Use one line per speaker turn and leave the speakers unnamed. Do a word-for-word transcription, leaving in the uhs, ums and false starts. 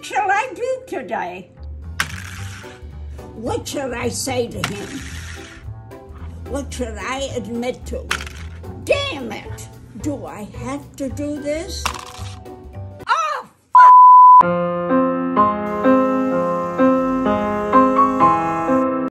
What shall I do today? What shall I say to him? What should I admit to? Damn it! Do I have to do this?